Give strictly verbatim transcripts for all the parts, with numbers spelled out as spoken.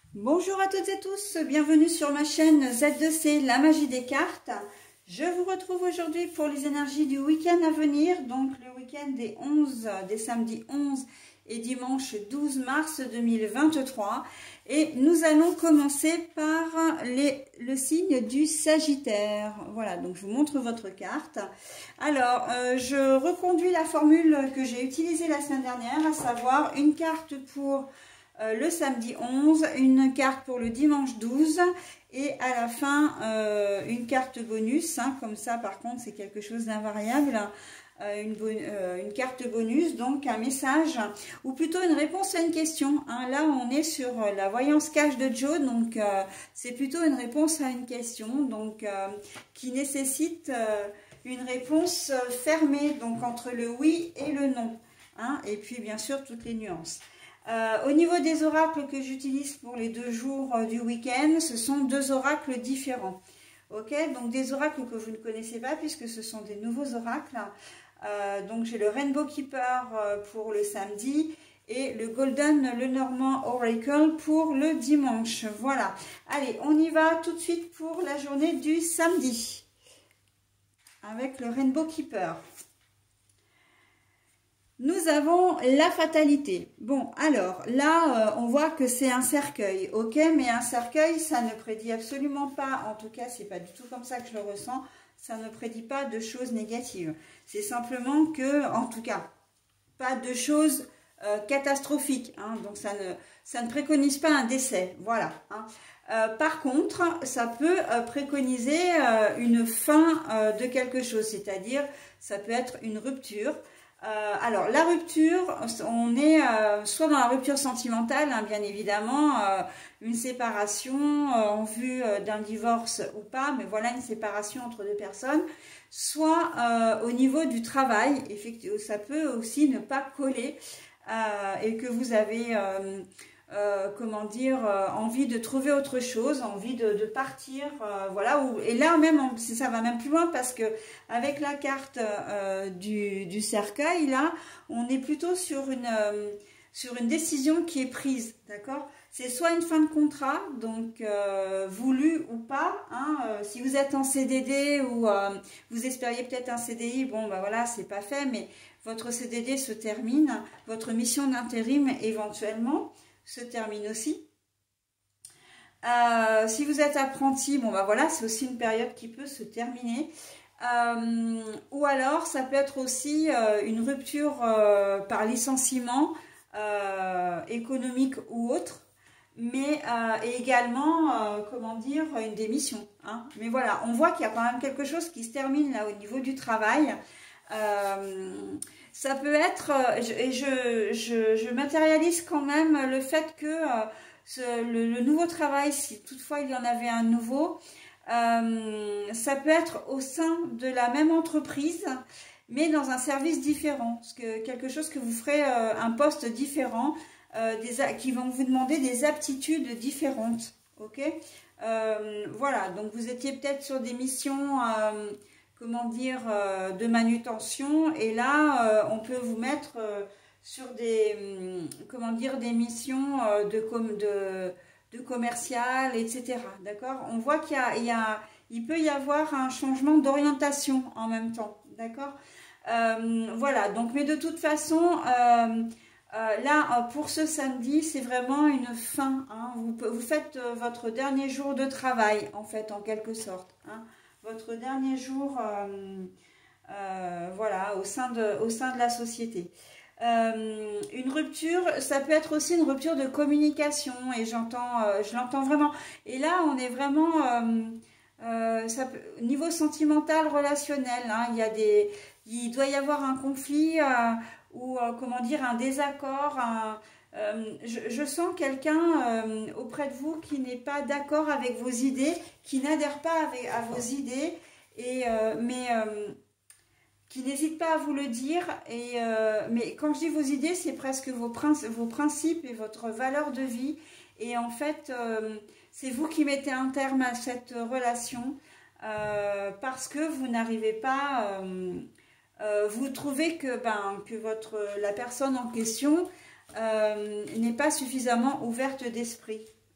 Bonjour à toutes et tous, bienvenue sur ma chaîne Z deux C, la magie des cartes. Je vous retrouve aujourd'hui pour les énergies du week-end à venir, donc le week-end des onze, des samedis onze et dimanche douze mars deux mille vingt-trois. Et nous allons commencer par les, le signe du Sagittaire. Voilà, donc je vous montre votre carte. Alors, euh, je reconduis la formule que j'ai utilisée la semaine dernière, à savoir une carte pour Euh, le samedi onze, une carte pour le dimanche douze et à la fin euh, une carte bonus, hein, comme ça par contre c'est quelque chose d'invariable, euh, une, euh, une carte bonus, donc un message ou plutôt une réponse à une question, hein. Là on est sur la voyance cash de Joe, donc euh, c'est plutôt une réponse à une question, donc euh, qui nécessite euh, une réponse fermée, donc entre le oui et le non, hein, et puis bien sûr toutes les nuances. Euh, au niveau des oracles que j'utilise pour les deux jours euh, du week-end, ce sont deux oracles différents. Ok, donc des oracles que vous ne connaissez pas puisque ce sont des nouveaux oracles. Euh, donc j'ai le Rainbow Keeper euh, pour le samedi et le Golden Lenormand Oracle pour le dimanche. Voilà. Allez, on y va tout de suite pour la journée du samedi avec le Rainbow Keeper. Nous avons la fatalité. Bon, alors là, euh, on voit que c'est un cercueil, ok, mais un cercueil, ça ne prédit absolument pas, en tout cas, c'est pas du tout comme ça que je le ressens, ça ne prédit pas de choses négatives. C'est simplement que, en tout cas, pas de choses euh, catastrophiques, hein, donc ça ne, ça ne préconise pas un décès, voilà. Hein. Euh, par contre, ça peut euh, préconiser euh, une fin euh, de quelque chose, c'est-à-dire, ça peut être une rupture. Euh, alors la rupture, on est euh, soit dans la rupture sentimentale, hein, bien évidemment, euh, une séparation euh, en vue euh, d'un divorce ou pas, mais voilà une séparation entre deux personnes, soit euh, au niveau du travail, effectivement, ça peut aussi ne pas coller euh, et que vous avez euh, Euh, comment dire, euh, envie de trouver autre chose, envie de, de partir, euh, voilà, ou, et là même, on, ça va même plus loin parce que avec la carte euh, du, du cercueil, là, on est plutôt sur une, euh, sur une décision qui est prise, d'accord? C'est soit une fin de contrat, donc euh, voulu ou pas, hein, euh, si vous êtes en C D D ou euh, vous espériez peut-être un C D I, bon, bah voilà, c'est pas fait, mais votre C D D se termine, votre mission d'intérim éventuellement se termine aussi. Euh, si vous êtes apprenti, bon bah voilà, c'est aussi une période qui peut se terminer. Euh, ou alors, ça peut être aussi euh, une rupture euh, par licenciement euh, économique ou autre, mais euh, et également, euh, comment dire, une démission. Hein. Mais voilà, on voit qu'il y a quand même quelque chose qui se termine là au niveau du travail. Euh, ça peut être, et je, je, je matérialise quand même le fait que euh, ce, le, le nouveau travail, si toutefois il y en avait un nouveau, euh, ça peut être au sein de la même entreprise, mais dans un service différent, parce que quelque chose que vous ferez, euh, un poste différent, euh, des, qui vont vous demander des aptitudes différentes, ok, euh, voilà, donc vous étiez peut-être sur des missions... Euh, comment dire, euh, de manutention, et là euh, on peut vous mettre euh, sur des, hum, comment dire, des missions euh, de, com de, de commercial, et cetera. D'accord? On voit qu'il y a, il y a, il peut y avoir un changement d'orientation en même temps, d'accord? Euh, voilà, donc, mais de toute façon, euh, euh, là, pour ce samedi, c'est vraiment une fin, hein. Vous, vous faites euh, votre dernier jour de travail, en fait, en quelque sorte, hein. Votre dernier jour, euh, euh, voilà, au sein de, au sein de la société. Euh, une rupture, ça peut être aussi une rupture de communication, et j'entends, euh, je l'entends vraiment. Et là, on est vraiment, euh, euh, ça peut, niveau sentimental, relationnel, hein, il y a des, il doit y avoir un conflit euh, ou euh, comment dire, un désaccord. Un, Euh, je, je sens quelqu'un euh, auprès de vous qui n'est pas d'accord avec vos idées, qui n'adhère pas avec, à vos idées, et, euh, mais euh, qui n'hésite pas à vous le dire. Et, euh, mais quand je dis vos idées, c'est presque vos, princi vos principes et votre valeur de vie. Et en fait, euh, c'est vous qui mettez un terme à cette relation euh, parce que vous n'arrivez pas... Euh, euh, vous trouvez que, ben, que votre, la personne en question... Euh, n'est pas suffisamment ouverte d'esprit,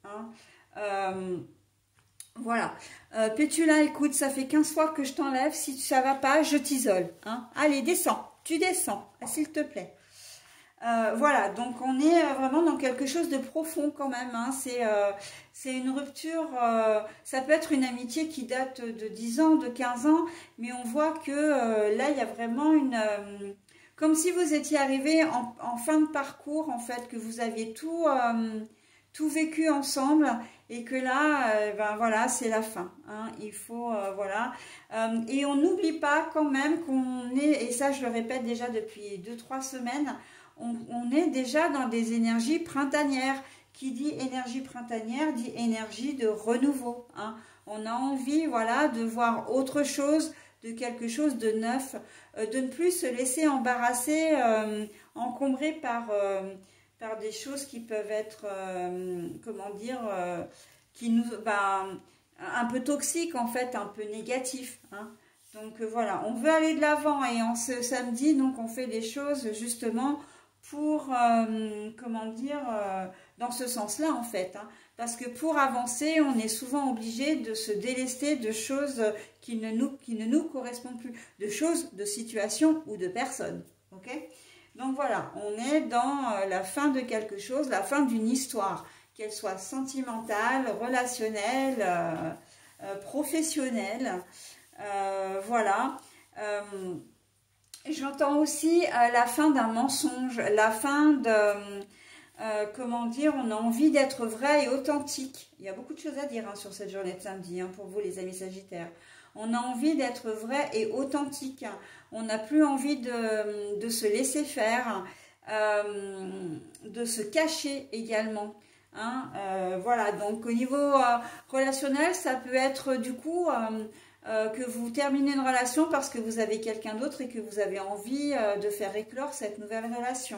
Hein. Euh, voilà. Euh, Pétula, écoute, ça fait quinze fois que je t'enlève. Si ça va pas, je t'isole. Hein. Allez, descends. Tu descends, s'il te plaît. Euh, voilà, donc on est vraiment dans quelque chose de profond quand même. Hein. C'est euh, c'est une rupture, euh, ça peut être une amitié qui date de dix ans, de quinze ans, mais on voit que euh, là, il y a vraiment une... Euh, comme si vous étiez arrivé en, en fin de parcours, en fait, que vous aviez tout, euh, tout vécu ensemble et que là, euh, ben voilà, c'est la fin. Hein. Il faut, euh, voilà. Euh, et on n'oublie pas quand même qu'on est, et ça je le répète déjà depuis deux trois semaines, on, on est déjà dans des énergies printanières. Qui dit énergie printanière dit énergie de renouveau. Hein. On a envie, voilà, de voir autre chose, de quelque chose de neuf, euh, de ne plus se laisser embarrasser, euh, encombrer par, euh, par des choses qui peuvent être, euh, comment dire, euh, qui nous, bah, un peu toxiques en fait, un peu négatifs. Hein. Donc euh, voilà, on veut aller de l'avant et en ce samedi, donc on fait des choses justement pour, euh, comment dire, euh, dans ce sens-là en fait. Hein. Parce que pour avancer, on est souvent obligé de se délester de choses qui ne nous, qui ne nous correspondent plus, de choses, de situations ou de personnes. Ok ? Donc voilà, on est dans la fin de quelque chose, la fin d'une histoire, qu'elle soit sentimentale, relationnelle, euh, euh, professionnelle. Euh, voilà. Euh, J'entends aussi euh, la fin d'un mensonge, la fin de... Euh, comment dire, on a envie d'être vrai et authentique. Il y a beaucoup de choses à dire hein, sur cette journée de samedi, hein, pour vous les amis sagittaires. On a envie d'être vrai et authentique. On n'a plus envie de, de se laisser faire, euh, de se cacher également. Hein, euh, voilà, donc au niveau euh, relationnel, ça peut être du coup euh, euh, que vous terminez une relation parce que vous avez quelqu'un d'autre et que vous avez envie euh, de faire éclore cette nouvelle relation.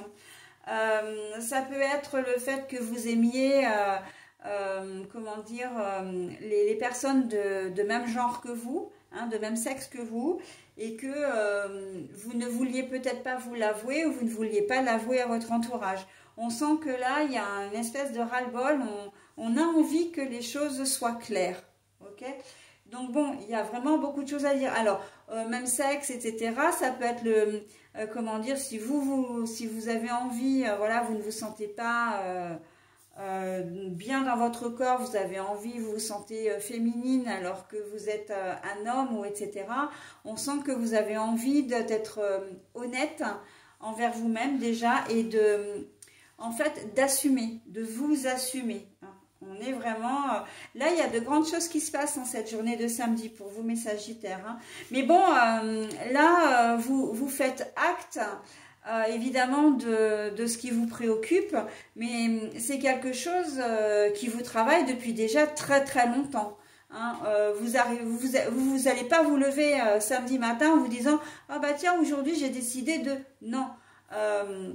Euh, ça peut être le fait que vous aimiez, euh, euh, comment dire, euh, les, les personnes de, de même genre que vous, hein, de même sexe que vous, et que euh, vous ne vouliez peut-être pas vous l'avouer ou vous ne vouliez pas l'avouer à votre entourage. On sent que là, il y a une espèce de ras-le-bol, on, on a envie que les choses soient claires, ok ? Donc bon, il y a vraiment beaucoup de choses à dire. Alors, euh, même sexe, et cetera, ça peut être le... Euh, comment dire, si vous, vous, si vous avez envie, euh, voilà, vous ne vous sentez pas euh, euh, bien dans votre corps, vous avez envie, vous vous sentez euh, féminine alors que vous êtes euh, un homme, ou et cetera. On sent que vous avez envie d'être euh, honnête envers vous-même déjà et de, en fait, d'assumer, de vous assumer. Hein. On est vraiment... Euh, là, il y a de grandes choses qui se passent en cette journée de samedi pour vous, mes sagittaires. Hein. Mais bon, euh, là, euh, vous, vous faites acte, euh, évidemment, de, de ce qui vous préoccupe. Mais c'est quelque chose euh, qui vous travaille depuis déjà très, très longtemps. Hein. Euh, vous n'allez vous, vous, vous allez pas vous lever euh, samedi matin en vous disant « Ah bah tiens, aujourd'hui, j'ai décidé de... » Non. Euh,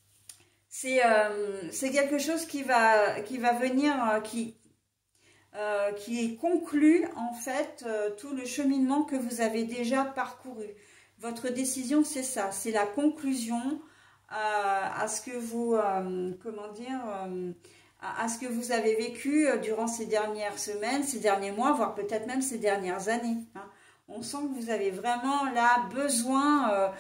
C'est euh, quelque chose qui va, qui va venir, euh, qui, euh, qui conclut en fait euh, tout le cheminement que vous avez déjà parcouru. Votre décision, c'est ça, c'est la conclusion euh, à ce que vous, euh, comment dire, euh, à, à ce que vous avez vécu durant ces dernières semaines, ces derniers mois, voire peut-être même ces dernières années. Hein. On sent que vous avez vraiment là besoin... Euh,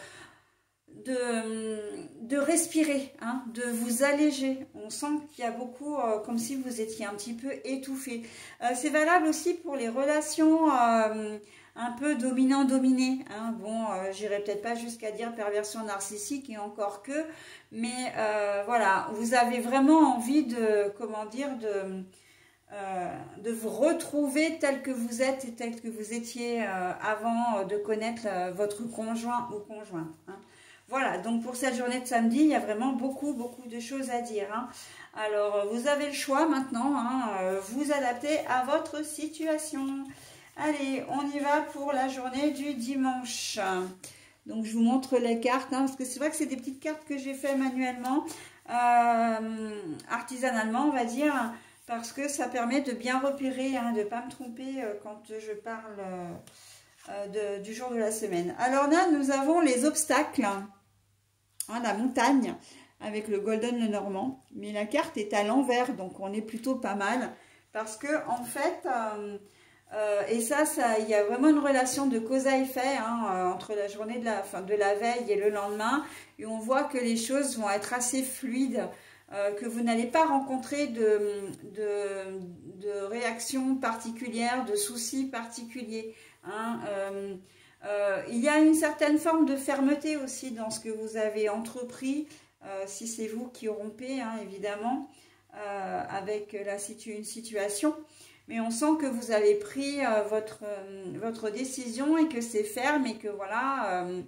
De, de respirer, hein, de vous alléger. On sent qu'il y a beaucoup, euh, comme si vous étiez un petit peu étouffé. Euh, c'est valable aussi pour les relations euh, un peu dominant-dominé. Hein. Bon, euh, j'irai peut-être pas jusqu'à dire perversion narcissique et encore que, mais euh, voilà, vous avez vraiment envie de, comment dire, de... Euh, de vous retrouver tel que vous êtes et tel que vous étiez euh, avant de connaître euh, votre conjoint ou conjointe. Hein. Voilà, donc pour cette journée de samedi, il y a vraiment beaucoup, beaucoup de choses à dire. Hein. Alors, vous avez le choix maintenant, hein, euh, vous adaptez à votre situation. Allez, on y va pour la journée du dimanche. Donc, je vous montre les cartes, hein, parce que c'est vrai que c'est des petites cartes que j'ai fait manuellement, euh, artisanalement, on va dire, parce que ça permet de bien repérer, hein, de ne pas me tromper euh, quand je parle euh, de, du jour de la semaine. Alors là, nous avons les obstacles. Hein, la montagne. avec le Golden Lenormand. Mais la carte est à l'envers, donc on est plutôt pas mal. Parce que, en fait, euh, euh, et ça, ça, il y a vraiment une relation de cause à effet hein, euh, entre la journée de la, enfin, de la veille et le lendemain. Et on voit que les choses vont être assez fluides. Euh, que vous n'allez pas rencontrer de, de, de réactions particulières, de soucis particuliers. Hein. Euh, euh, il y a une certaine forme de fermeté aussi dans ce que vous avez entrepris, euh, si c'est vous qui rompez, hein, évidemment, euh, avec la situ une situation. Mais on sent que vous avez pris euh, votre, euh, votre décision et que c'est ferme et que voilà... Euh,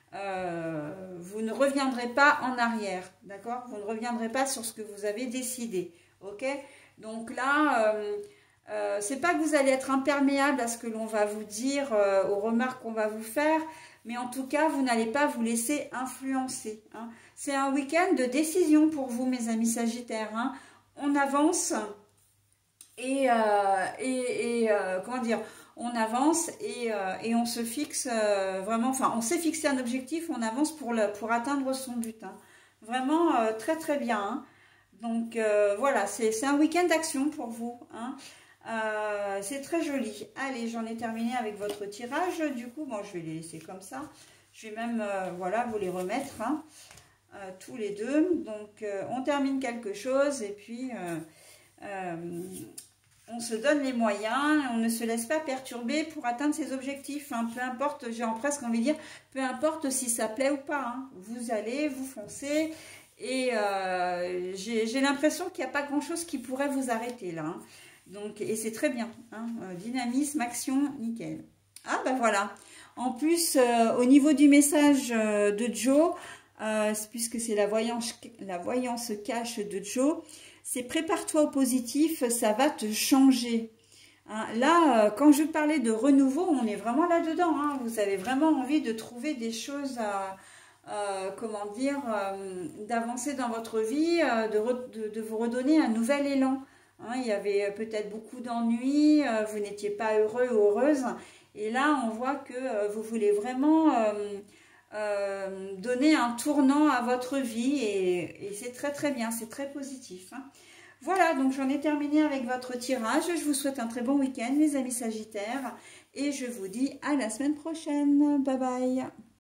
Euh, vous ne reviendrez pas en arrière, d'accord? Vous ne reviendrez pas sur ce que vous avez décidé, ok? Donc là, euh, euh, c'est pas que vous allez être imperméable à ce que l'on va vous dire, euh, aux remarques qu'on va vous faire, mais en tout cas, vous n'allez pas vous laisser influencer. Hein. C'est un week-end de décision pour vous, mes amis Sagittaires. Hein. On avance et, euh, et, et euh, comment dire? On avance et, euh, et on se fixe euh, vraiment, enfin on s'est fixé un objectif, on avance pour, le, pour atteindre son but. Hein. Vraiment euh, très très bien. Hein. Donc euh, voilà, c'est un week-end d'action pour vous. Hein. Euh, c'est très joli. Allez, j'en ai terminé avec votre tirage. Du coup, bon, je vais les laisser comme ça. Je vais même euh, voilà, vous les remettre hein, euh, tous les deux. Donc euh, on termine quelque chose et puis... Euh, euh, on se donne les moyens, on ne se laisse pas perturber pour atteindre ses objectifs. Hein. Peu importe, j'ai presque envie de dire, peu importe si ça plaît ou pas. Hein. Vous allez, vous foncez. Et euh, j'ai l'impression qu'il n'y a pas grand-chose qui pourrait vous arrêter là. Hein. Donc, et c'est très bien. Hein. Dynamisme, action, nickel. Ah ben voilà. En plus, euh, au niveau du message euh, de Joe, euh, puisque c'est la voyance, la voyance cache de Joe, c'est prépare-toi au positif, ça va te changer. Hein, là, euh, quand je parlais de renouveau, on est vraiment là-dedans. Hein, vous avez vraiment envie de trouver des choses, à, euh, comment dire, euh, d'avancer dans votre vie, euh, de, re, de, de vous redonner un nouvel élan. Hein, il y avait peut-être beaucoup d'ennuis, euh, vous n'étiez pas heureux ou heureuse. Et là, on voit que euh, vous voulez vraiment... Euh, Euh, donner un tournant à votre vie et, et c'est très très bien, c'est très positif. Hein. Voilà, donc j'en ai terminé avec votre tirage. Je vous souhaite un très bon week-end, mes amis Sagittaires, et je vous dis à la semaine prochaine. Bye bye.